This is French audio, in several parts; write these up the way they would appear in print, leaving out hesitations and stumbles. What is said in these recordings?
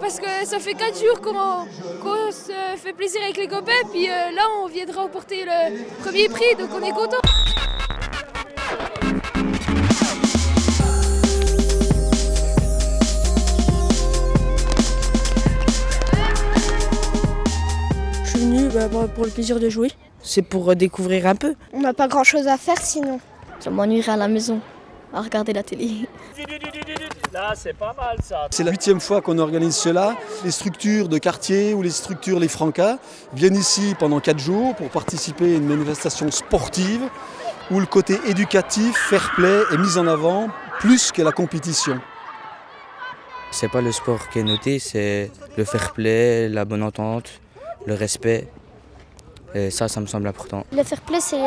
parce que ça fait 4 jours qu'on se fait plaisir avec les copains, puis là on viendra remporter le premier prix, donc on est content. Je suis venu pour le plaisir de jouer. C'est pour découvrir un peu. On n'a pas grand chose à faire sinon. Je m'ennuierai à la maison, à regarder la télé. Là, c'est pas mal ça. C'est la 8e fois qu'on organise cela. Les structures de quartier ou les structures, les Francas, viennent ici pendant 4 jours pour participer à une manifestation sportive où le côté éducatif, fair play est mis en avant plus que la compétition. C'est pas le sport qui est noté, c'est le fair play, la bonne entente, le respect. Et ça me semble important. Le fair play, c'est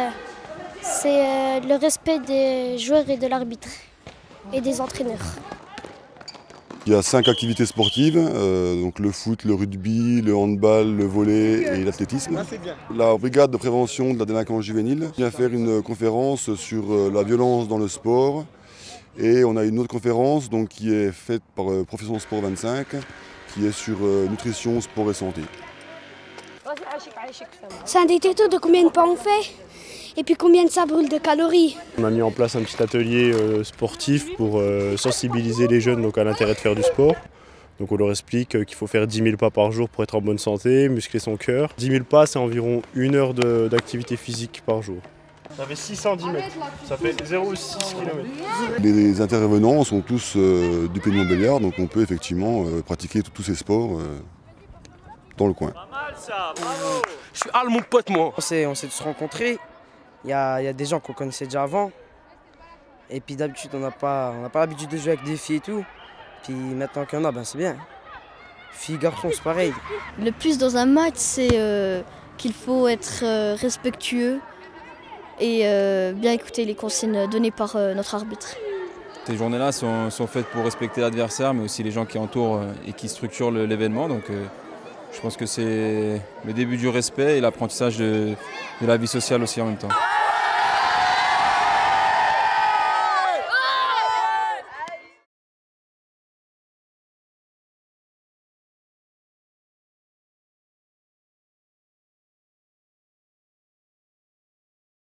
le respect des joueurs et de l'arbitre et des entraîneurs. Il y a 5 activités sportives, donc le foot, le rugby, le handball, le volley et l'athlétisme. La brigade de prévention de la délinquance juvénile vient faire une conférence sur la violence dans le sport. Et on a une autre conférence donc, qui est faite par Profession Sport 25, qui est sur nutrition, sport et santé. C'est un détecteur de combien de pas on fait et puis combien ça brûle de calories. On a mis en place un petit atelier sportif pour sensibiliser les jeunes donc, à l'intérêt de faire du sport. Donc on leur explique qu'il faut faire 10 000 pas par jour pour être en bonne santé, muscler son cœur. 10 000 pas, c'est environ 1 heure d'activité physique par jour. Ça fait 610 mètres, ça fait 0,6 km. Les intervenants sont tous du Pays de Montbéliard, donc on peut effectivement pratiquer tous ces sports dans le coin. Je suis Al, mon pote, moi. On s'est tous rencontrés. Il y a des gens qu'on connaissait déjà avant. Et puis d'habitude, on n'a pas l'habitude de jouer avec des filles et tout. Puis maintenant qu'il y en a, c'est bien. Filles, garçons, c'est pareil. Le plus dans un match, c'est qu'il faut être respectueux et bien écouter les consignes données par notre arbitre. Ces journées-là sont faites pour respecter l'adversaire, mais aussi les gens qui entourent et qui structurent l'événement. Donc, je pense que c'est le début du respect et l'apprentissage de la vie sociale aussi en même temps.